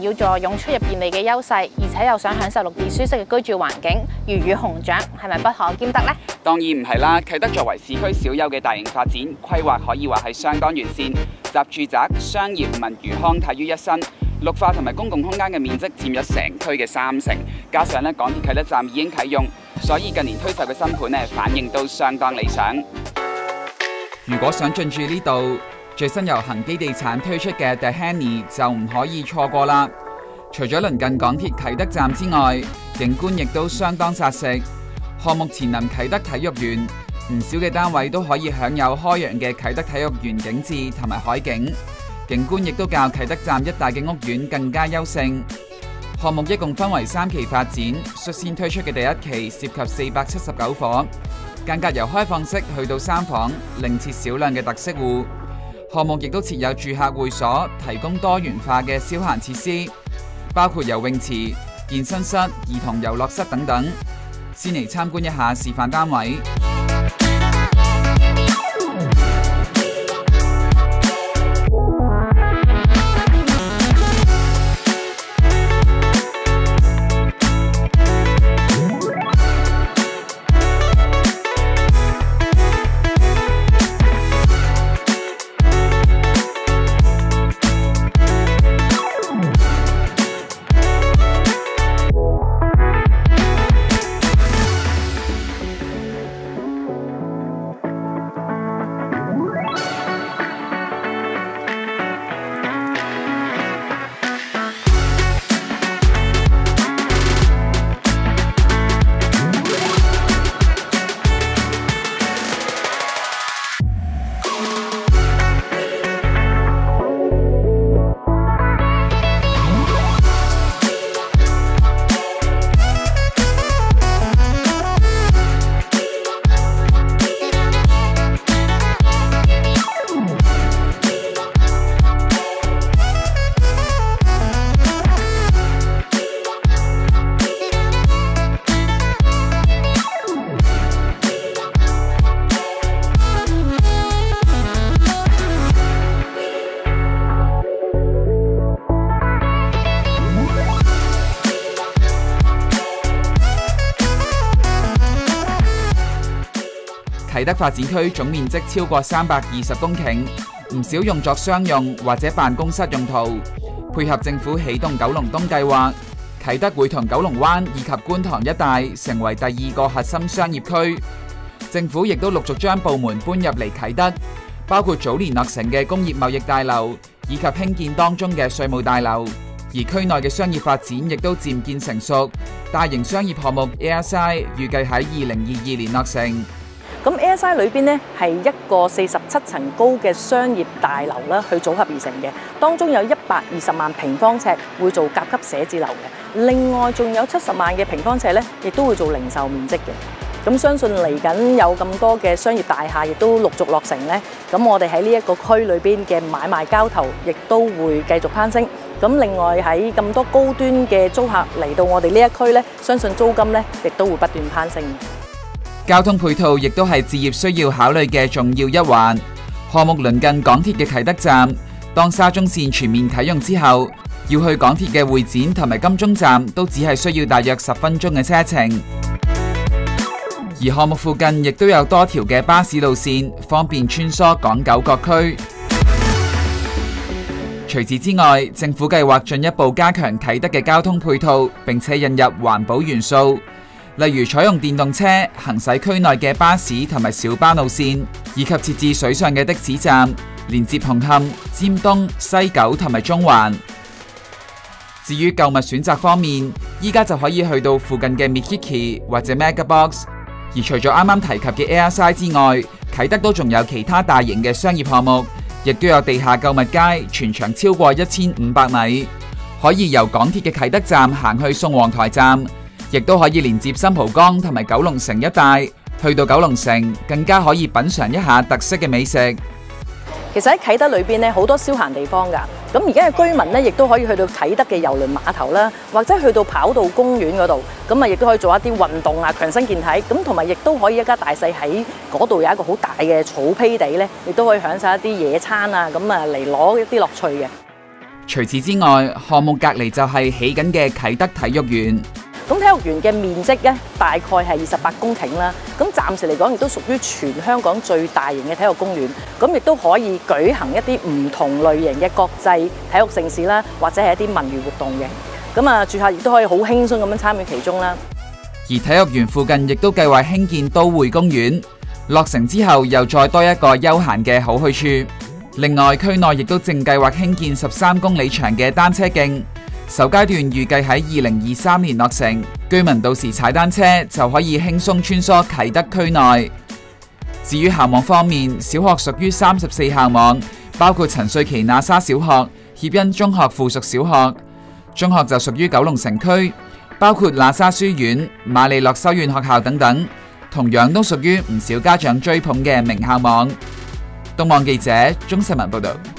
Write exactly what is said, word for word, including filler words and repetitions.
要助湧出入便利嘅優勢，而且又想享受綠意舒適嘅居住環境，魚與熊掌係咪不可兼得呢？ 當然唔係啦，啟德作為市區少有嘅大型發展，規劃可以話係相當完善，集住宅、商業、文娛康體於一身。綠化同埋公共空間嘅面積佔咗成區嘅三成，加上咧港鐵啟德站已經啟用，所以近年推售嘅新盤咧反應都相當理想。如果想進駐呢度，最新由恒基地產推出嘅 The Henny 就唔可以錯過啦。除咗鄰近港鐵啟德站之外，景觀亦都相當紮實。項目前臨啟德體育園，唔少嘅單位都可以享有開揚嘅啟德體育園景緻同埋海景。景觀亦都較啟德站一帶嘅屋苑更加優勝。項目一共分為三期發展，率先推出嘅第一期涉及四百七十九伙，間隔由開放式去到三房，另設少量嘅特色戶。項目亦都設有住客會所，提供多元化嘅消閒設施，包括游泳池、健身室、兒童遊樂室等等。先嚟參觀一下示範單位。啟德發展區總面積超過三百二十公頃，唔少用作商用或者辦公室用途。配合政府起動九龍東計劃，啟德會同九龍灣以及觀塘一帶成為第二個核心商業區。政府亦都陸續將部門搬入嚟啟德，包括早年落成嘅工業貿易大樓，以及興建當中嘅稅務大樓。而區內嘅商業發展亦都漸見成熟，大型商業項目 A S I 預計喺二零二二年落成。 咁 A S I 裏邊咧係一個四十七層高嘅商業大樓啦，去組合而成嘅。當中有一百二十萬平方尺會做甲級寫字樓嘅，另外仲有七十萬嘅平方尺咧，亦都會做零售面積嘅。咁相信嚟緊有咁多嘅商業大廈，亦都陸續落成咧。咁我哋喺呢一個區裏邊嘅買賣交投，亦都會繼續攀升。咁另外喺咁多高端嘅租客嚟到我哋呢一區咧，相信租金咧亦都會不斷攀升。 交通配套亦都係置業需要考慮嘅重要一環。項目鄰近港鐵嘅啟德站，當沙中線全面啟用之後，要去港鐵嘅會展同埋金鐘站都只係需要大約十分鐘嘅車程。而項目附近亦都有多條嘅巴士路線，方便穿梭港九各區。除此之外，政府計劃進一步加強啟德嘅交通配套，並且引入環保元素。例如採用電動車行駛區內嘅巴士同埋小巴路線，以及設置水上嘅的士站，連接紅磡、尖東、西九同埋中環。至於購物選擇方面，依家就可以去到附近嘅 Mikiki 或者 Megabox。而除咗啱啱提及嘅 A S I 之外，啟德都仲有其他大型嘅商業項目，亦都有地下購物街，全長超過一千五百米，可以由港鐵嘅啟德站行去宋皇臺站。亦都可以連接新蒲崗同埋九龍城一帶，去到九龍城更加可以品嚐一下特色嘅美食。 其實喺啟德裏邊咧，好多消閒地方㗎。咁而家嘅居民咧，亦都可以去到啟德嘅郵輪碼頭啦，或者去到跑道公園嗰度，咁啊亦都可以做一啲運動啊，強身健體。咁同埋亦都可以一家大細喺嗰度有一個好大嘅草坯地咧，亦都可以享受一啲野餐啊，咁啊嚟攞一啲樂趣嘅。 除此之外，項目隔離就係起緊嘅啟德體育園。 咁體育園嘅面積咧，大概係二十八公頃啦。咁暫時嚟講，亦都屬於全香港最大型嘅體育公園。咁亦都可以舉行一啲唔同類型嘅國際體育盛事啦，或者係一啲文娛活動嘅。咁啊，住客亦都可以好輕鬆咁樣參與其中啦。 而體育園附近亦都計劃興建都會公園，落成之後又再多一個休閒嘅好去處。另外，區內亦都正計劃興建十三公里長嘅單車徑。首階段預計喺二零二三年落成，居民到時踩單車就可以輕鬆穿梭啟德區內。至於校網方面，小學屬於三十四校網，包括陳瑞祺那沙小學、協恩中學附屬小學；中學就屬於九龍城區，包括那沙書院、瑪利諾修院學校等等，同樣都屬於唔少家長追捧嘅名校網。東網記者鍾世文報道。